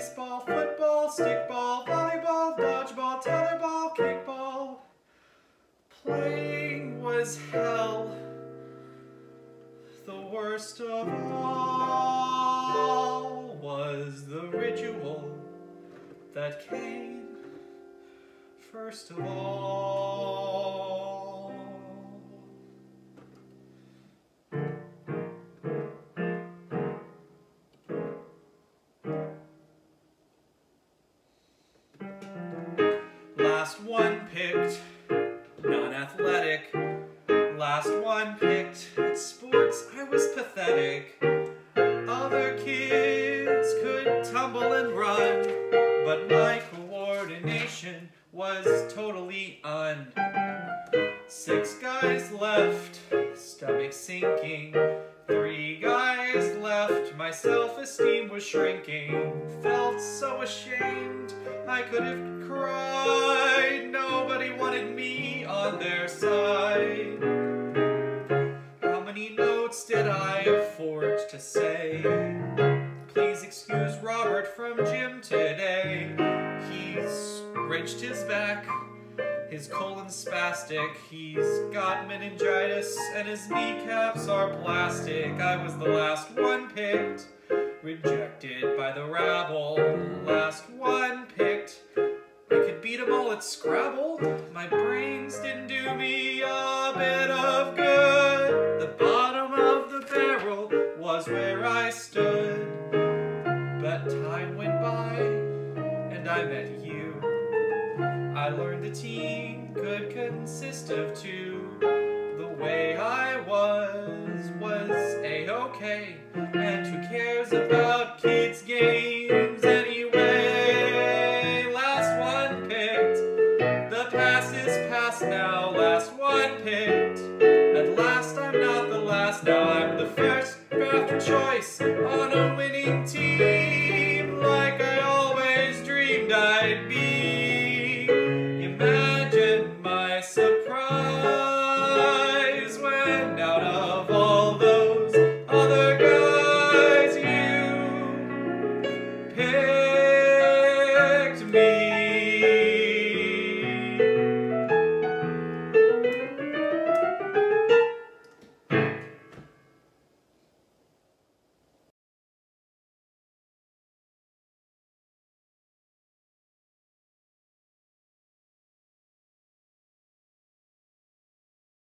baseball, football, stickball, volleyball, dodgeball, tetherball, kickball. Playing was hell. The worst of all was the ritual that came first of all. Last one picked, non-athletic. Last one picked, at sports I was pathetic. Other kids could tumble and run, but my coordination was totally un. 6 guys left, stomach sinking. 3 guys left, my self-esteem was shrinking. Felt so ashamed, I could have cried. Nobody wanted me on their side. How many notes did I afford to say? Please excuse Robert from gym today. He's wrenched his back, his colon's spastic, he's got meningitis, and his kneecaps are plastic. I was the last one picked, rejected by the rabble. Last one picked, I could beat them all at Scrabble. My brains didn't do me a bit of good. The bottom of the barrel was where I stood. But time went by, and I met you. I learned a team could consist of 2. The way I was A-okay. And who cares about kids' games anyway? Last one picked. The past is past now. Last one picked. At last I'm not the last. Now I'm the first draft choice on a winning team, like I always dreamed I'd be. Imagine my surprise when out of